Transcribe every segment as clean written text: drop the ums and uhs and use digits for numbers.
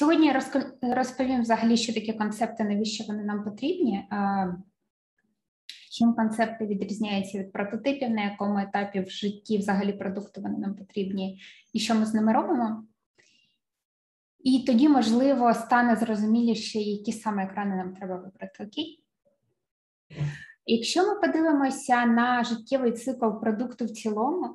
Сьогодні я розповім взагалі, що такі концепти, навіщо вони нам потрібні, чим концепти відрізняються від прототипів, на якому етапі в житті взагалі продукту вони нам потрібні і що ми з ними робимо. І тоді, можливо, стане зрозуміліше, які саме екрани нам треба вибрати. Окей? Якщо ми подивимося на життєвий цикл продукту в цілому,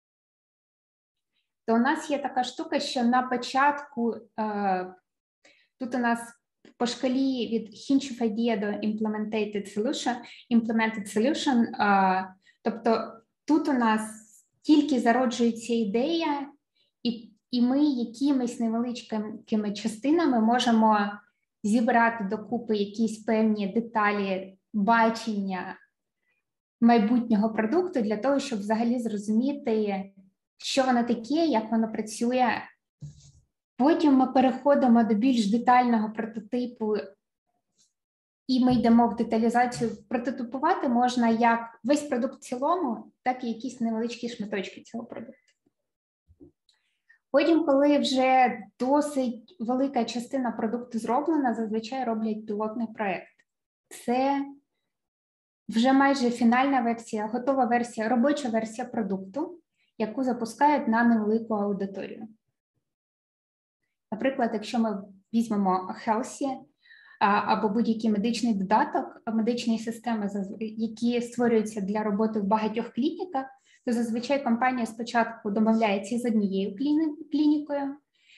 то у нас є така штука, що на початку, тут у нас по шкалі від Hinge of Idea до Implemented Solution, тобто тут у нас тільки зароджується ідея, і ми якимись невеличкими частинами можемо зібрати докупи якісь певні деталі бачення майбутнього продукту для того, щоб взагалі зрозуміти, що воно таке, як воно працює. Потім ми переходимо до більш детального прототипу, і ми йдемо в деталізацію. Прототипувати можна як весь продукт в цілому, так і якісь невеличкі шматочки цього продукту. Потім, коли вже досить велика частина продукту зроблена, зазвичай роблять пілотний проєкт. Це вже майже фінальна версія, готова версія, робоча версія продукту, яку запускають на невелику аудиторію. Наприклад, якщо ми візьмемо Healthy або будь-який медичний додаток, медичні системи, які створюються для роботи в багатьох клініках, то зазвичай компанія спочатку домовляється з однією клінікою,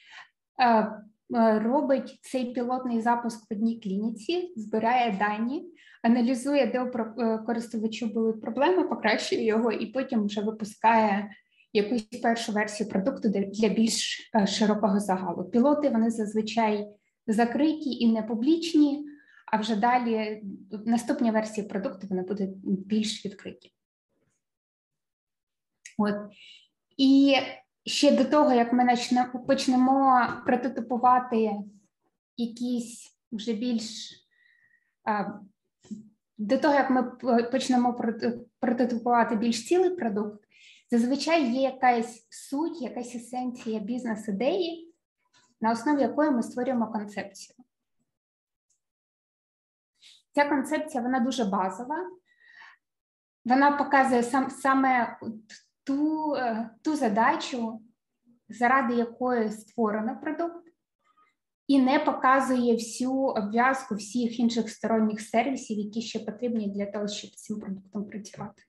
робить цей пілотний запуск в одній клініці, збирає дані, аналізує, де у користувачу були проблеми, покращує його і потім вже випускає якусь першу версію продукту для більш широкого загалу. Пілоти, вони зазвичай закриті і не публічні, а вже далі наступні версії продукту вони будуть більш відкриті. От. І ще до того, як ми почнемо прототипувати якісь вже більш... До того, як ми почнемо прототипувати більш цілий продукт, зазвичай є якась суть, якась есенція бізнес-ідеї, на основі якої ми створюємо концепцію. Ця концепція, вона дуже базова. Вона показує саме ту задачу, заради якої створено продукт, і не показує всю обв'язку всіх інших сторонніх сервісів, які ще потрібні для того, щоб з цим продуктом працювати.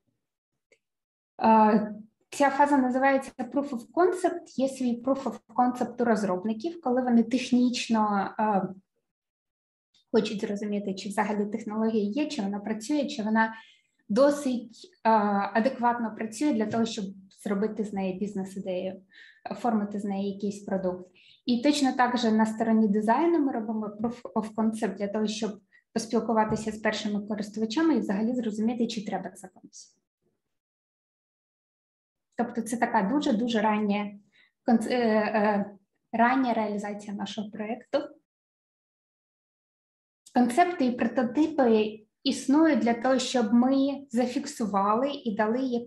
Ця фаза називається Proof of Concept. Є свій Proof of Concept у розробників, коли вони технічно хочуть зрозуміти, чи взагалі технологія є, чи вона працює, чи вона досить адекватно працює для того, щоб зробити з неї бізнес-ідею, оформити з неї якийсь продукт. І точно так же на стороні дизайну ми робимо Proof of Concept для того, щоб поспілкуватися з першими користувачами і взагалі зрозуміти, чи треба це комусь. Тобто це така дуже-дуже рання реалізація нашого проєкту. Концепти і прототипи існують для того, щоб ми зафіксували і дали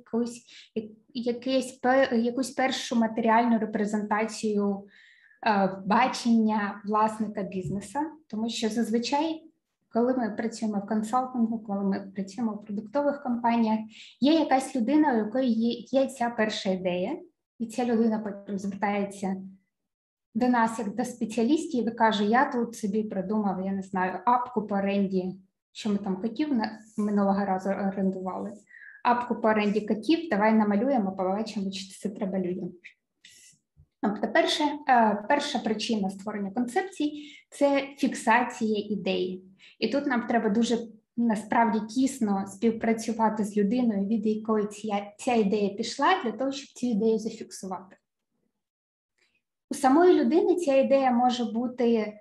якусь першу матеріальну репрезентацію бачення власника бізнесу, тому що зазвичай, коли ми працюємо в консалтингу, коли ми працюємо в продуктових компаніях, є якась людина, у якої є ця перша ідея, і ця людина потім звертається до нас, як до спеціалістів, і каже, я тут собі придумав, я не знаю, апку по оренді, що ми там котів минулого разу орендували, апку по оренді котів, давай намалюємо, побачимо, чи це треба людям. Тобто перша причина створення концепцій – це фіксація ідеї. І тут нам треба дуже, насправді, тісно співпрацювати з людиною, від якої ця ідея пішла, для того, щоб цю ідею зафіксувати. У самої людини ця ідея може бути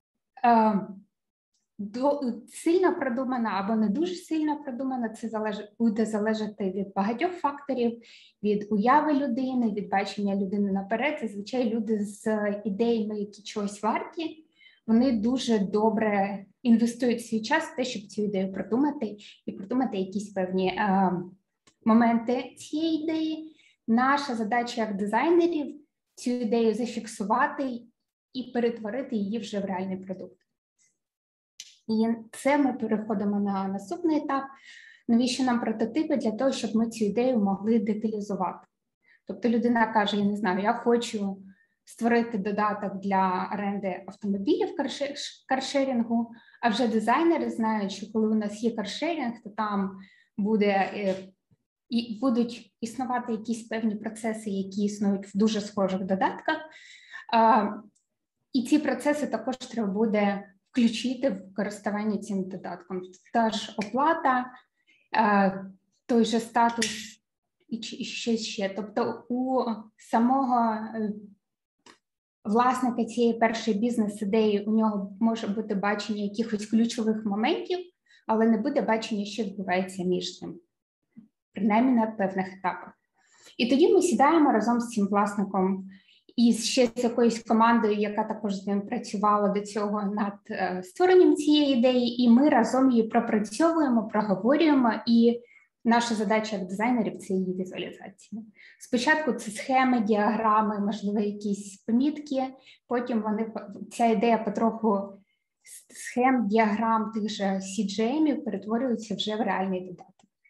сильно продумана або не дуже сильно продумана, це буде залежати від багатьох факторів, від уяви людини, від бачення людини наперед. Зазвичай люди з ідеями, які чогось варті, вони дуже добре інвестують свій час в те, щоб цю ідею продумати і продумати якісь певні моменти цієї ідеї. Наша задача як дизайнерів цю ідею зафіксувати і перетворити її вже в реальний продукт. І це ми переходимо на наступний етап. Навіщо нам прототипи? Для того, щоб ми цю ідею могли деталізувати. Тобто людина каже, я не знаю, я хочу створити додаток для оренди автомобілів каршерінгу, а вже дизайнери знають, що коли у нас є каршерінг, то там будуть існувати якісь певні процеси, які існують в дуже схожих додатках. І ці процеси також треба буде включити в користування цим додатком. Та ж оплата, той же статус і щось ще. Тобто у самого власника цієї першої бізнес-ідеї у нього може бути бачення якихось ключових моментів, але не буде бачення, що відбувається між ним, принаймні на певних етапах. І тоді ми сідаємо разом з цим власником і ще з якоюсь командою, яка також з ним працювала до цього над створенням цієї ідеї, і ми разом її пропрацьовуємо, проговорюємо, і наша задача як дизайнерів – це її візуалізація. Спочатку це схеми, діаграми, можливо, якісь помітки, потім ця ідея потроху схем, діаграм, тих же CGM перетворюється вже в реальний додаток.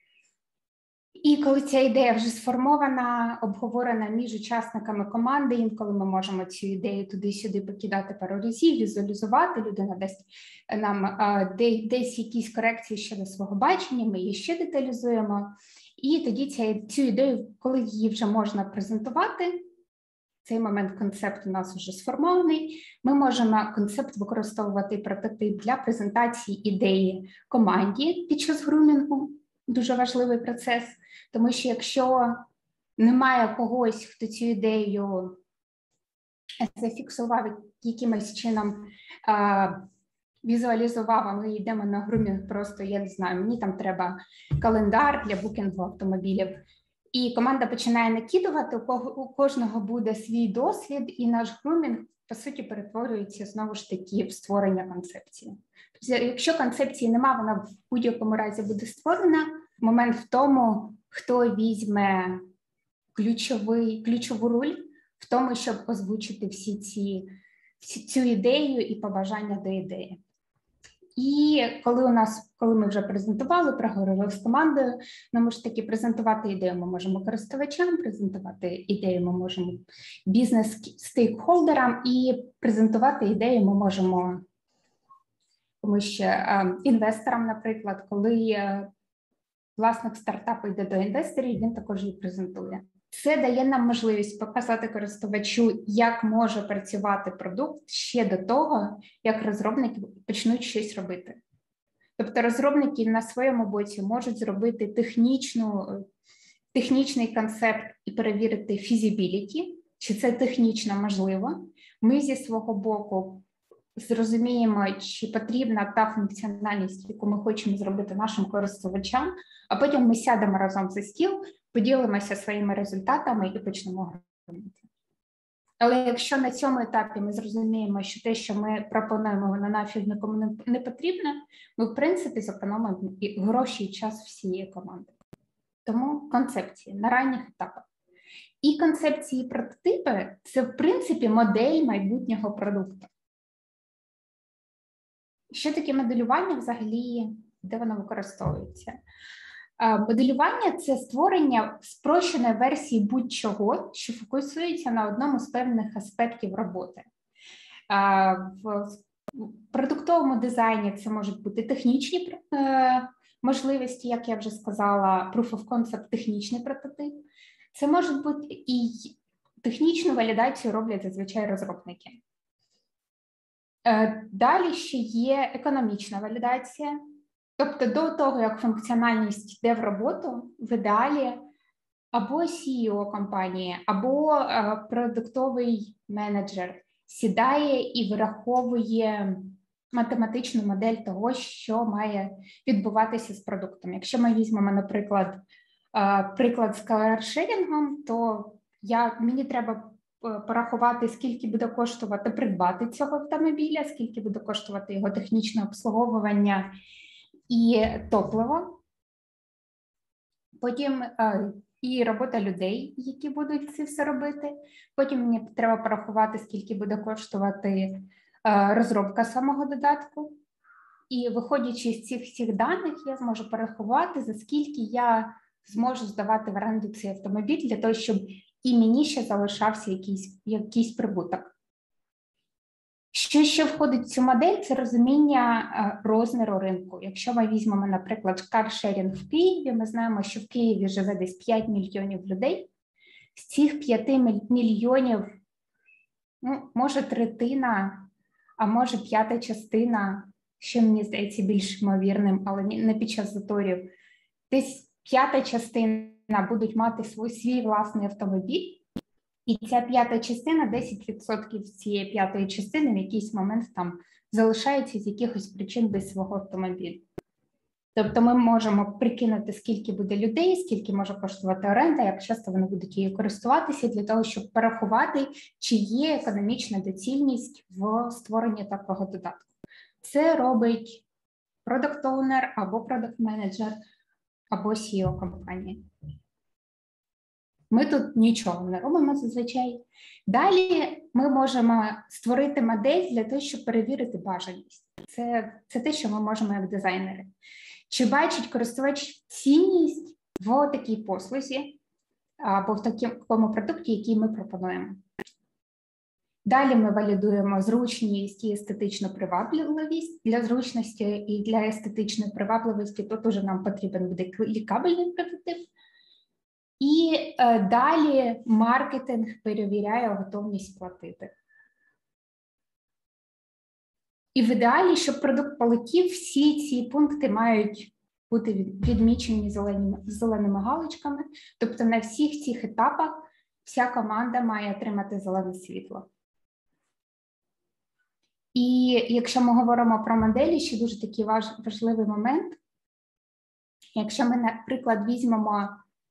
І коли ця ідея вже сформована, обговорена між учасниками команди, інколи ми можемо цю ідею туди-сюди покидати пару разів, візуалізувати, людина дасть нам десь якісь корекції щодо свого бачення, ми її ще деталізуємо. І тоді цю ідею, коли її вже можна презентувати, цей момент концепт у нас вже сформований, ми можемо концепт використовувати прототип для презентації ідеї команді під час грумінгу. Дуже важливий процес, тому що якщо немає когось, хто цю ідею зафіксував якимось чином, візуалізував, а ми йдемо на грумінг просто, я не знаю, мені там треба календар для букінгу автомобілів, і команда починає накидувати, у кожного буде свій досвід, і наш грумінг, по суті, перетворюється знову ж таки в створення концепції. Тобто, якщо концепції немає, вона в будь-якому разі буде створена. Момент в тому, хто візьме ключову роль в тому, щоб озвучити цю ідею і побажання до ідеї. І коли ми вже презентували, проговорили з командою, ми ж таки презентувати ідею ми можемо користувачам, презентувати ідею ми можемо бізнес-стейкхолдерам, і презентувати ідею ми можемо інвесторам, наприклад, коли власник стартапу йде до інвесторів, він також її презентує. Це дає нам можливість показати користувачу, як може працювати продукт ще до того, як розробники почнуть щось робити. Тобто розробники на своєму боці можуть зробити технічний концепт і перевірити feasibility, чи це технічно можливо. Ми зі свого боку зрозуміємо, чи потрібна та функціональність, яку ми хочемо зробити нашим користувачам, а потім ми сядемо разом за стіл, поділимося своїми результатами і почнемо робити. Але якщо на цьому етапі ми зрозуміємо, що те, що ми пропонуємо, воно нафіг нікому не потрібно, ми, в принципі, зекономимо і гроші, і час всієї команди. Тому концепції на ранніх етапах. І концепції прототипи – це, в принципі, модель майбутнього продукту. Що таке моделювання взагалі, де воно використовується? Моделювання – це створення спрощеної версії будь-чого, що фокусується на одному з певних аспектів роботи. В продуктовому дизайні це можуть бути технічні можливості, як я вже сказала, proof of concept – технічний прототип. Це може бути і технічну валідацію роблять зазвичай розробники. Далі ще є економічна валідація. Тобто до того, як функціональність йде в роботу, в ідеалі або CEO компанії, або продуктовий менеджер сідає і вираховує математичну модель того, що має відбуватися з продуктом. Якщо ми візьмемо, наприклад, приклад з каршерінгом, то мені треба порахувати, скільки буде коштувати придбати цього автомобіля, скільки буде коштувати його технічне обслуговування і топливо. Потім і робота людей, які будуть це все робити. Потім мені треба порахувати, скільки буде коштувати розробка самого додатку. І виходячи з цих всіх даних, я зможу порахувати, за скільки я зможу здавати в оренду цей автомобіль для того, щоб і мені ще залишався якийсь прибуток. Що ще входить в цю модель, це розуміння розміру ринку. Якщо ми візьмемо, наприклад, каршерінг в Києві, ми знаємо, що в Києві живе десь 5 мільйонів людей. З цих 5 мільйонів, може третина, а може п'ята частина, що мені здається більш ймовірним, але не під час заторів, десь п'ята частина будуть мати свій власний автомобіль, і ця п'ята частина, 10% цієї п'ятої частини в якийсь момент там залишається з якихось причин без свого автомобіля. Тобто ми можемо прикинути, скільки буде людей, скільки може коштувати оренда, як часто вони будуть її користуватися, для того, щоб порахувати, чи є економічна доцільність в створенні такого додатку. Це робить продакт-оунер або продакт-менеджер, або CEO компанії. Ми тут нічого не робимо зазвичай. Далі ми можемо створити модель для того, щоб перевірити бажаність. Це те, що ми можемо як дизайнери. Чи бачить користувач цінність в такій послузі або в такому продукті, який ми пропонуємо. Далі ми валідуємо зручність і естетичну привабливість. Для зручності і для естетичної привабливості тут уже нам потрібен буде клікабельний прототип. І далі маркетинг перевіряє готовність платити. І в ідеалі, щоб продукт полетів, всі ці пункти мають бути відмічені зеленими галочками. Тобто на всіх цих етапах вся команда має отримати зелене світло. І якщо ми говоримо про моделі, ще дуже такий важливий момент. Якщо ми, наприклад, візьмемо,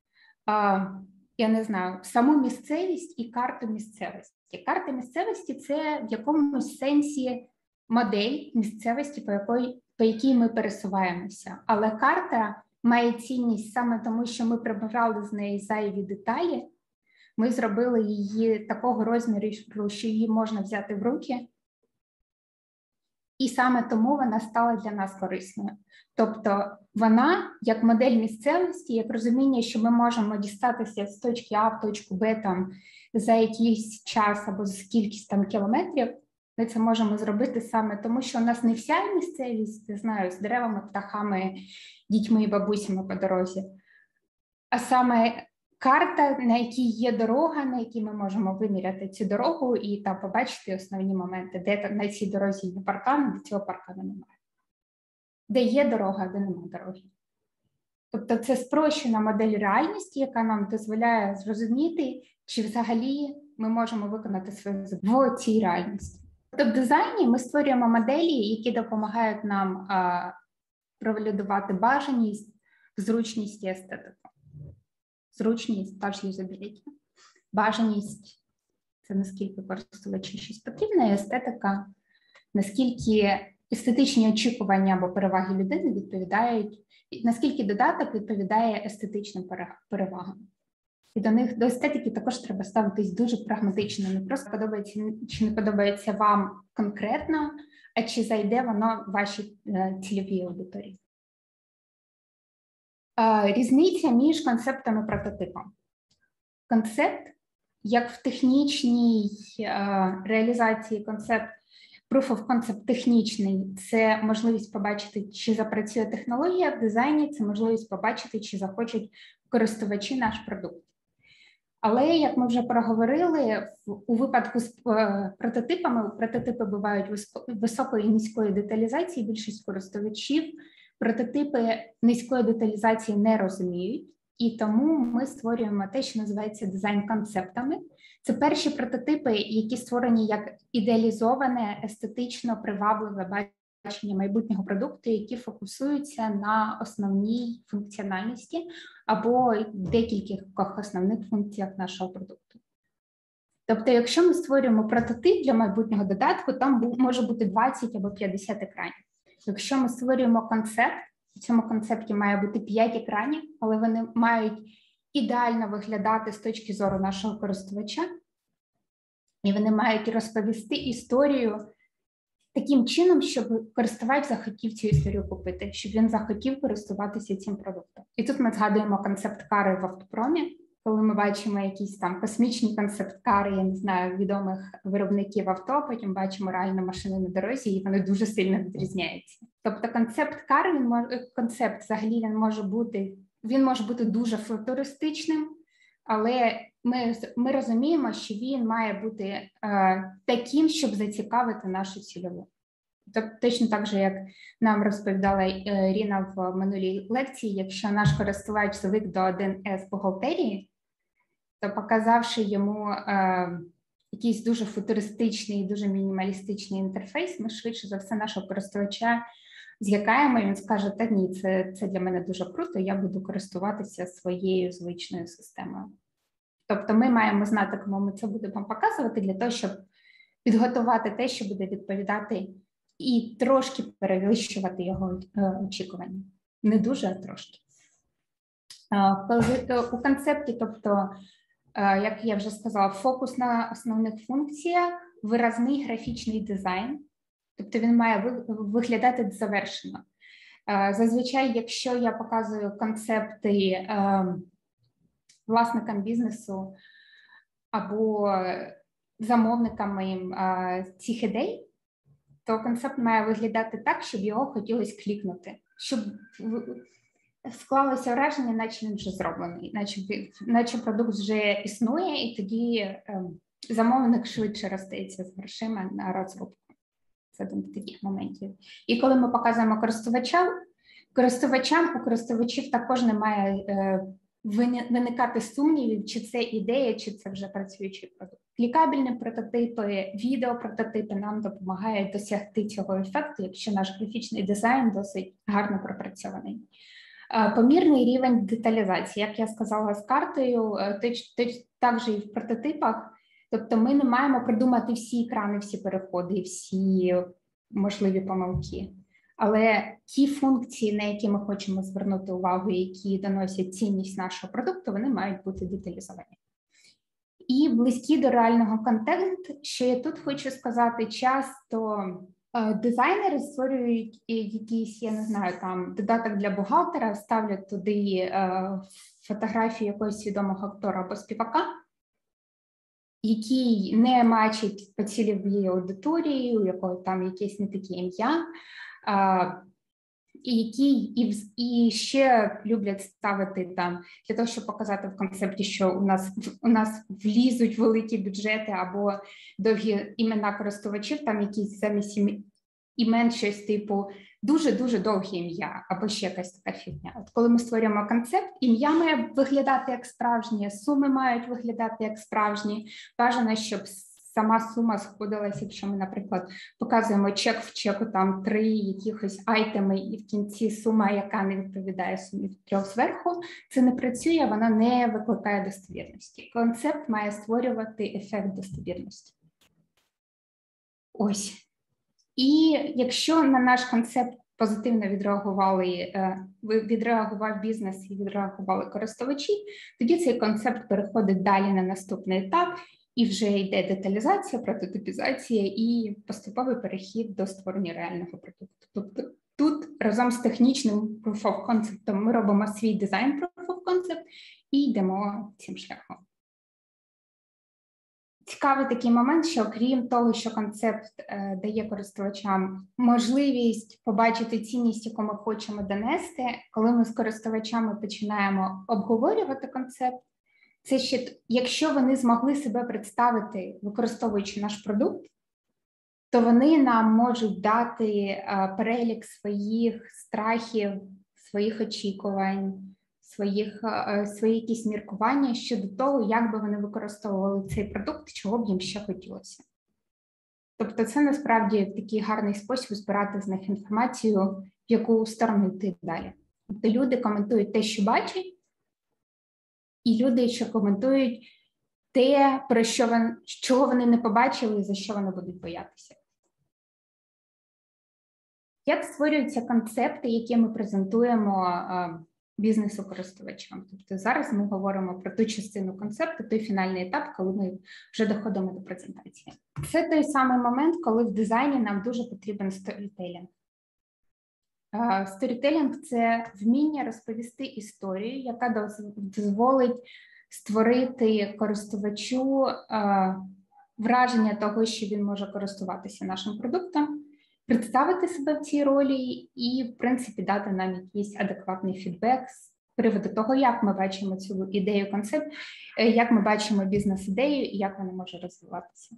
я не знаю, саму місцевість і карту місцевості. Карта місцевості – це в якомусь сенсі модель місцевості, по якій ми пересуваємося. Але карта має цінність саме тому, що ми прибрали з неї зайві деталі, ми зробили її такого розміру, що її можна взяти в руки, і саме тому вона стала для нас корисною. Тобто вона, як модель місцевості, як розуміння, що ми можемо дістатися з точки А в точку Б там, за якийсь час або за кількість там кілометрів, ми це можемо зробити саме тому, що у нас не вся місцевість, не знаю, з деревами, птахами, дітьми і бабусями по дорозі, а саме карта, на якій є дорога, на якій ми можемо виміряти цю дорогу і там побачити основні моменти, де на цій дорозі є паркан, де цього паркану немає. Де є дорога, а де немає дороги. Тобто це спрощена модель реальності, яка нам дозволяє зрозуміти, чи взагалі ми можемо виконати своє завдання в цій реальності. Тобто в дизайні ми створюємо моделі, які допомагають нам провалідувати бажаність, зручність і естетику. Зручність та ж юзабіліті. Бажаність – це наскільки користувачі щось потрібно, і естетика – наскільки естетичні очікування або переваги людини відповідають, наскільки додаток відповідає естетичним перевагам. І до естетики також треба ставитись дуже прагматично, не просто подобається чи не подобається вам конкретно, а чи зайде воно в вашій цільовій аудиторії. Різниця між концептом і прототипом. Концепт, як в технічній реалізації концепт, proof of concept технічний – це можливість побачити, чи запрацює технологія, в дизайні – це можливість побачити, чи захочуть користувачі наш продукт. Але, як ми вже проговорили, у випадку з прототипами, прототипи бувають високої і низької деталізації, більшість користувачів прототипи низької деталізації не розуміють, і тому ми створюємо те, що називається дизайн-концептами. Це перші прототипи, які створені як ідеалізоване, естетично привабливе бачення майбутнього продукту, які фокусуються на основній функціональності або декількох основних функціях нашого продукту. Тобто, якщо ми створюємо прототип для майбутнього додатку, там може бути 20 або 50 екранів. Якщо ми створюємо концепт, в цьому концепті має бути 5 екранів, але вони мають ідеально виглядати з точки зору нашого користувача, і вони мають розповісти історію таким чином, щоб користувач захотів цю історію купити, щоб він захотів користуватися цим продуктом. І тут ми згадуємо концепт-кари в автопромі, коли ми бачимо якісь там космічні концепт-кари, я не знаю, відомих виробників авто, потім бачимо реальну машину на дорозі, і вони дуже сильно відрізняються. Тобто концепт-кар, концепт взагалі він може бути дуже футуристичним, але ми розуміємо, що він має бути таким, щоб зацікавити нашу цільову. Тобто, точно так же, як нам розповідала Ірина в минулій лекції, якщо наш користувач звик до 1С бухгалтерії, то показавши йому якийсь дуже футуристичний, дуже мінімалістичний інтерфейс, ми швидше за все нашого користувача злякаємо, і він скаже, та ні, це для мене дуже круто, я буду користуватися своєю звичною системою. Тобто ми маємо знати, кому ми це будемо показувати, для того, щоб підготувати те, що буде відповідати і трошки перевищувати його очікування. Не дуже, а трошки. У концепті, тобто, як я вже сказала, фокус на основних функціях, виразний графічний дизайн, тобто він має виглядати завершено. Зазвичай, якщо я показую концепти власникам бізнесу або замовниками цих ідей, то концепт має виглядати так, щоб його хотілося клікнути, щоб склалося враження, наче він вже зроблений, наче продукт вже існує, і тоді замовник швидше розстається з грошима на розробку. Це один з таких моментів. І коли ми показуємо користувачам, у користувачів також немає виникати сумнівів, чи це ідея, чи це вже працюючий продукт. Клікабельні прототипи, відеопрототипи нам допомагають досягти цього ефекту, якщо наш графічний дизайн досить гарно пропрацьований. Помірний рівень деталізації, як я сказала з картою, також і в прототипах. Тобто ми не маємо придумати всі екрани, всі переходи, всі можливі помилки. Але ті функції, на які ми хочемо звернути увагу, які доносять цінність нашого продукту, вони мають бути деталізовані. І близькі до реального контенту, що я тут хочу сказати, часто дизайнери створюють якийсь, я не знаю, там додаток для бухгалтера, ставлять туди фотографію якогось відомого актора або співака, який не мачить по цільовій аудиторії, у якого там якесь не таке ім'я, і ще люблять ставити там для того, щоб показати в концепті, що у нас влізуть великі бюджети або довгі імена користувачів, там якісь замість імен щось типу дуже-дуже довге ім'я або ще якась така фігня. От коли ми створюємо концепт, ім'я має виглядати як справжнє, суми мають виглядати як справжні. Бажано, щоб сама сума сходилася, якщо ми, наприклад, показуємо чек в чеку, там 3 якихось айтеми, і в кінці сума, яка не відповідає сумі 3 зверху, це не працює, вона не викликає достовірності. Концепт має створювати ефект достовірності. Ось. І якщо на наш концепт позитивно відреагував бізнес і відреагували користувачі, тоді цей концепт переходить далі на наступний етап, і вже йде деталізація, прототипізація і поступовий перехід до створення реального продукту. Тобто тут разом з технічним proof of concept ми робимо свій дизайн proof of concept і йдемо цим шляхом. Цікавий такий момент, що крім того, що концепт дає користувачам можливість побачити цінність, яку ми хочемо донести, коли ми з користувачами починаємо обговорювати концепт, це ще, якщо вони змогли себе представити, використовуючи наш продукт, то вони нам можуть дати перелік своїх страхів, своїх очікувань, свої якісь міркування щодо того, як би вони використовували цей продукт, чого б їм ще хотілося. Тобто це насправді такий гарний спосіб збирати з них інформацію, в яку сторону йти далі. Тобто люди коментують те, що бачать, і люди, що коментують те, чого вони не побачили і за що вони будуть боятися. Як створюються концепти, які ми презентуємо бізнесу користувачам. Тобто зараз ми говоримо про ту частину концепту, той фінальний етап, коли ми вже доходимо до презентації. Це той самий момент, коли в дизайні нам дуже потрібен сторітелінг. Сторітелінг – це вміння розповісти історію, яка дозволить створити користувачу враження того, що він може користуватися нашим продуктом, представити себе в цій ролі і, в принципі, дати нам якийсь адекватний фідбек з приводу того, як ми бачимо цю ідею, концепт, як ми бачимо бізнес-ідею і як вона може розвиватися.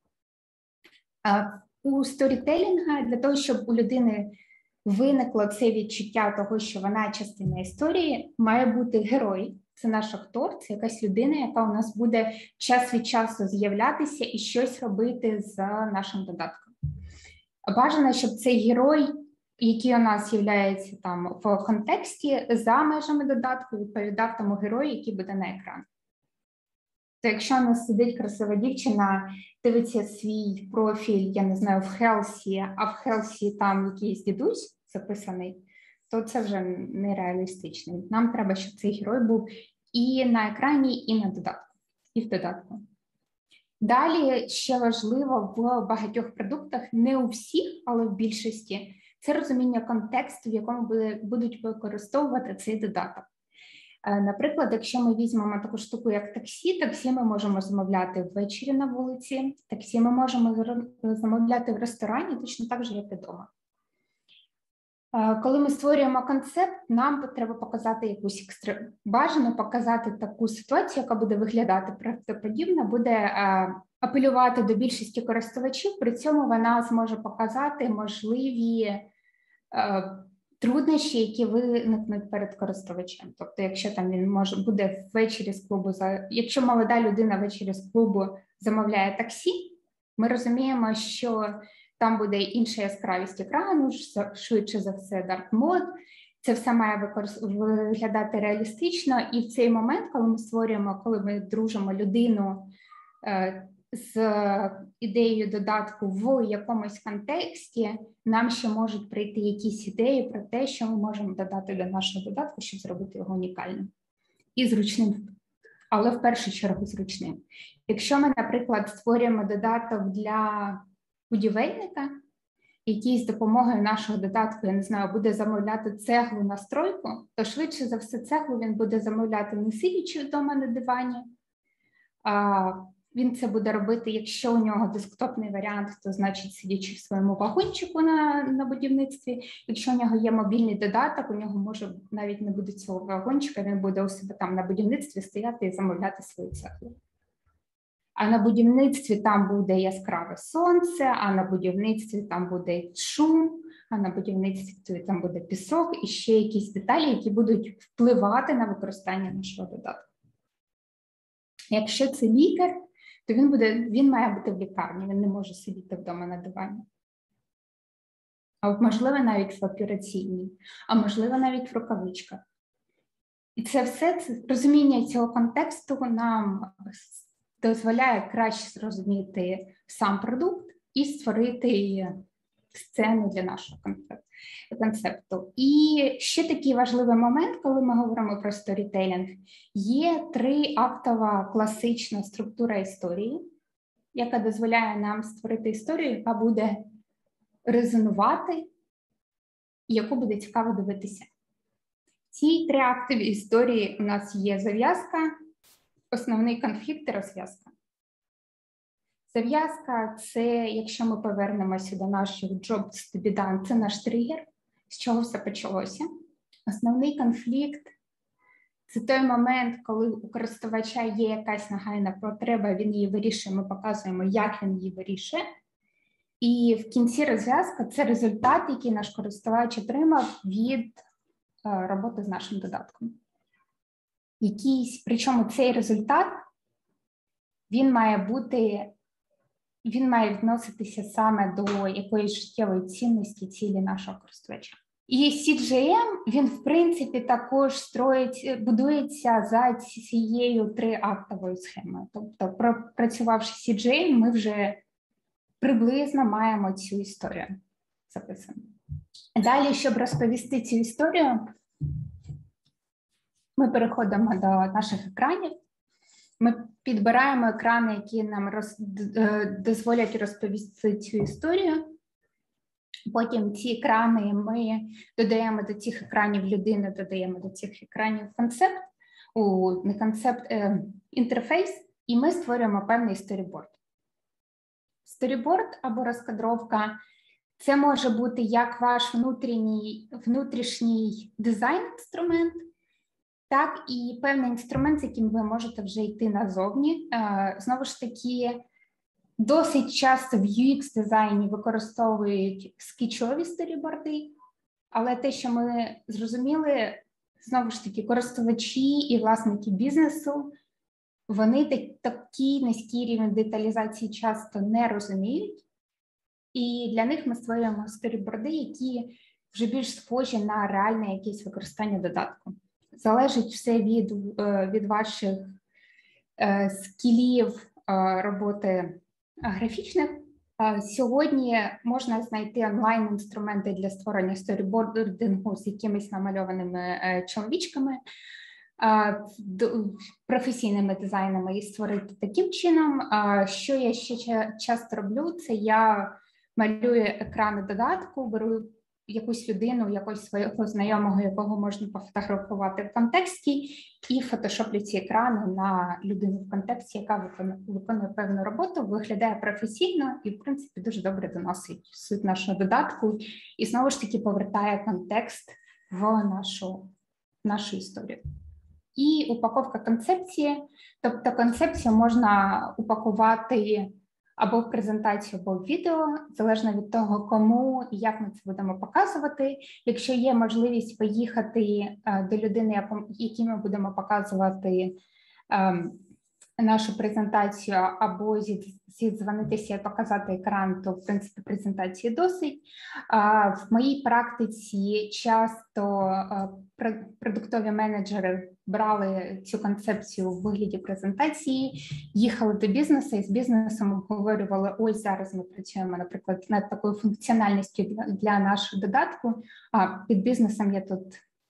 У сторітелінга для того, щоб у людини виникло це відчуття того, що вона частина історії, має бути герой. Це наш актор, це якась людина, яка у нас буде час від часу з'являтися і щось робити з нашим додатком. Бажано, щоб цей герой, який у нас з'являється там в контексті, за межами додатку, відповідав тому герою, який буде на екрані. То якщо у нас сидить красива дівчина, дивиться свій профіль, я не знаю, в Хелсі, а в Хелсі там якийсь дідусь записаний, то це вже нереалістично. Нам треба, щоб цей герой був і на екрані, і на додатку, і в додатку. Далі ще важливо в багатьох продуктах, не у всіх, але в більшості, це розуміння контексту, в якому будуть використовувати цей додаток. Наприклад, якщо ми візьмемо таку штуку, як таксі ми можемо замовляти ввечері на вулиці, таксі ми можемо замовляти в ресторані, точно так же, як і вдома. Коли ми створюємо концепт, нам треба показати якусь бажано показати таку ситуацію, яка буде виглядати правдоподібно, буде апелювати до більшості користувачів, при цьому вона зможе показати можливі труднощі, які виникнуть перед користувачем. Тобто, якщо там він буде ввечері з клубу, якщо молода людина ввечері з клубу замовляє таксі, ми розуміємо, що там буде інша яскравість екрану, швидше за все dark mode. Це все має виглядати реалістично. І в цей момент, коли ми дружимо людину з ідеєю додатку в якомусь контексті, нам ще можуть прийти якісь ідеї про те, що ми можемо додати до нашого додатку, щоб зробити його унікальним і зручним, але в першу чергу зручним. Якщо ми, наприклад, створюємо додаток для будівельника, який з допомогою нашого додатку, я не знаю, буде замовляти цеглу на стройку, то швидше за все цеглу він буде замовляти не сидячи вдома на дивані. Він це буде робити, якщо у нього десктопний варіант, то значить сидячи в своєму вагончику на будівництві. Якщо у нього є мобільний додаток, у нього може навіть не буде цього вагончика, він буде у себе там на будівництві стояти і замовляти свою цеглу. А на будівництві там буде яскраве сонце, а на будівництві там буде шум, а на будівництві там буде пісок і ще якісь деталі, які будуть впливати на використання нашого додатку. Якщо це лікар, то він має бути в лікарні, він не може сидіти вдома на дивані. А можливо навіть в операційній, а можливо навіть в рукавичках. І це все, розуміння цього контексту нам дозволяє краще зрозуміти сам продукт і створити сцену для нашого концепту. І ще такий важливий момент, коли ми говоримо про сторітелінг, є триактова класична структура історії, яка дозволяє нам створити історію, яка буде резонувати і яку буде цікаво дивитися. В цій триактовій історії у нас є зав'язка, основний конфлікт і розв'язка. Зав'язка – це, якщо ми повернемося до наших jobs to be done, це наш тригер, з чого все почалося. Основний конфлікт – це той момент, коли у користувача є якась нагальна потреба, він її вирішує, ми показуємо, як він її вирішує. І в кінці розв'язка – це результат, який наш користувач отримав від роботи з нашим додатком. Причому цей результат, він має відноситися саме до якоїсь життєвої цінності цілі нашого користувача. І CGM, він, в принципі, також будується за цією триактовою схемою. Тобто, пропрацювавши CGM, ми вже приблизно маємо цю історію записану. Далі, щоб розповісти цю історію, Ми переходимо до наших екранів. Ми підбираємо екрани, які нам дозволять розповісти цю історію. Потім ці екрани ми додаємо до цих екранів людини, додаємо до цих екранів концепт, не концепт, інтерфейс, і ми створюємо певний сторіборд. Сторіборд або розкадровка – це може бути як ваш внутрішній дизайн-інструмент, так і певний інструмент, з яким ви можете вже йти назовні. Знову ж таки, досить часто в UX-дизайні використовують скетчові сторіборди, але те, що ми зрозуміли, знову ж таки, користувачі і власники бізнесу, вони такий низький рівень деталізації часто не розуміють, і для них ми створюємо сторіборди, які вже більш схожі на реальне якесь використання додатку. Залежить все від ваших скілів роботи графічних. Сьогодні можна знайти онлайн-інструменти для створення сторібордингу з якимись намальованими чоловічками, професійними дизайнами і створити таким чином. Що я ще часто роблю, це я малюю екрани додатку, беру якусь людину, якогось свого знайомого, якого можна пофотографувати в контексті, і фотошоплю ці екрани на людину в контексті, яка виконує певну роботу, виглядає професійно і, в принципі, дуже добре доносить суть нашого додатку і, знову ж таки, повертає контекст в нашу історію. І упаковка концепції, тобто концепцію можна упакувати або в презентацію, або в відео, залежно від того, кому і як ми це будемо показувати. Якщо є можливість поїхати до людини, якій ми будемо показувати нашу презентацію, або зідзвонитися і показати екран, то, в принципі, презентації досить. В моїй практиці часто продуктові менеджери брали цю концепцію в вигляді презентації, їхали до бізнесу і з бізнесом обговорювали, ось зараз ми працюємо, наприклад, над такою функціональністю для нашого додатку, а під бізнесом я тут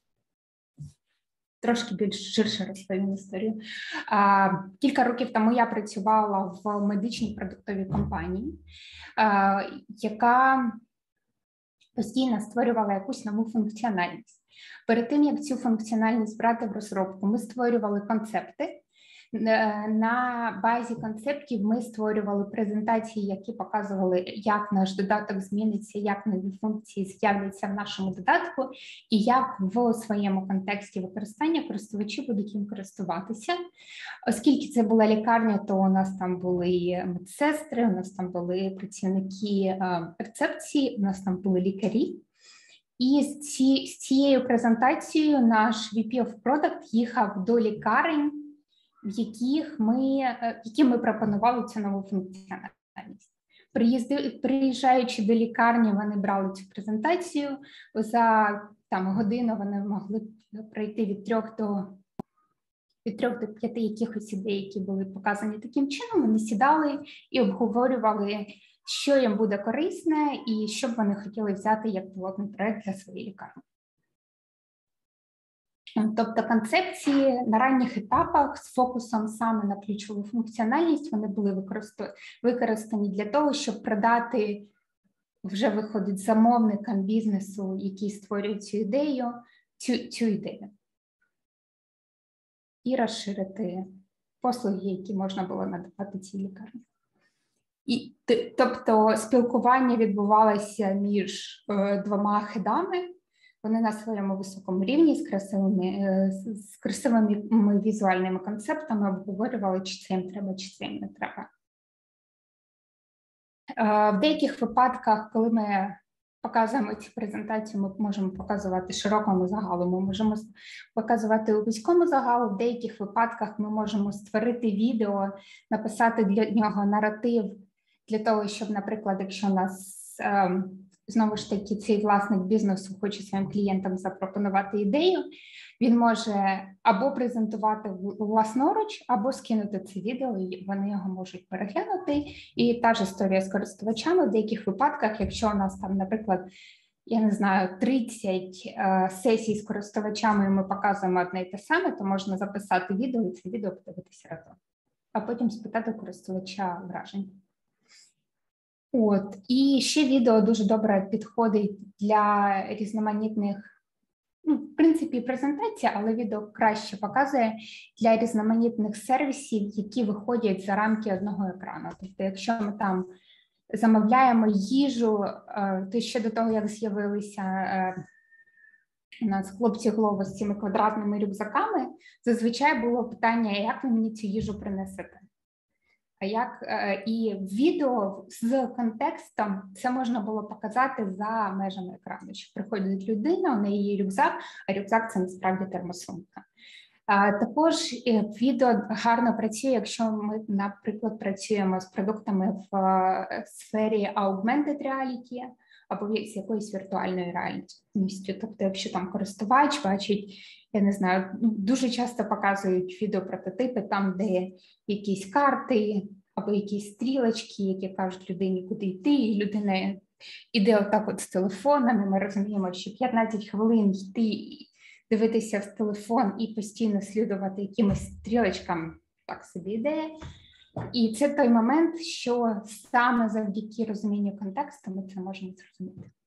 трошки більш ширше розповім історію. Кілька років тому я працювала в медичній продуктовій компанії, яка постійно створювала якусь нову функціональність. Перед тим, як цю функціональність брати в розробку, ми створювали концепти. На базі концептів ми створювали презентації, які показували, як наш додаток зміниться, як нові функції з'являться в нашому додатку, і як в своєму контексті використання користувачі будуть їм користуватися. Оскільки це була лікарня, то у нас там були медсестри, у нас там були працівники рецепції, у нас там були лікарі. І з цією презентацією наш VP of Product їхав до лікарень, яким ми пропонували цю нову функціональність. Приїжджаючи до лікарні, вони брали цю презентацію, за годину вони могли пройти від 3 до 5 якихось ідей, які були показані таким чином, вони сідали і обговорювали, що їм буде корисне і що б вони хотіли взяти як пілотний проект для своєї лікарні. Тобто концепції на ранніх етапах з фокусом саме на ключову функціональність, вони були використані для того, щоб продати, вже виходить, замовникам бізнесу, який створює цю ідею, цю ідею. І розширити послуги, які можна було надавати цій лікарні. Тобто спілкування відбувалося між двома хедами. Вони на своєму високому рівні з красивими візуальними концептами обговорювали, чи це їм треба, чи це їм не треба. В деяких випадках, коли ми показуємо цю презентацію, ми можемо показувати широкому загалу, ми можемо показувати вузькому загалу, в деяких випадках ми можемо створити відео, написати для нього наратив, для того, щоб, наприклад, якщо у нас знову ж таки цей власник бізнесу хоче своїм клієнтам запропонувати ідею, він може або презентувати власноруч, або скинути це відео, і вони його можуть переглянути. І та ж історія з користувачами. В деяких випадках, якщо у нас там, наприклад, я не знаю, 30 сесій з користувачами, і ми показуємо одне і те саме, то можна записати відео і це відео подивитися разом, а потім спитати користувача вражень. От, і ще відео дуже добре підходить для різноманітних, ну, в принципі, презентація, але відео краще показує для різноманітних сервісів, які виходять за рамки одного екрану. Тобто, якщо ми там замовляємо їжу, то ще до того, як з'явилися у нас хлопці Glovo з цими квадратними рюкзаками, зазвичай було питання, як ви мені цю їжу принесете? І відео з контекстом це можна було показати за межами екрану, що приходить людина, у неї є рюкзак, а рюкзак – це насправді термосумка. Також відео гарно працює, якщо ми, наприклад, працюємо з продуктами в сфері augmented reality або з якоюсь віртуальною реальністю. Тобто, якщо там користувач бачить, я не знаю, дуже часто показують відеопрототипи там, де якісь карти або якісь стрілочки, які кажуть людині, куди йти, і людина іде отак от з телефоном, і ми розуміємо, що 15 хвилин йти, дивитися в телефон і постійно слідувати якимось стрілочкам, так собі ідея. І це той момент, що саме завдяки розумінню контексту ми це можемо зрозуміти.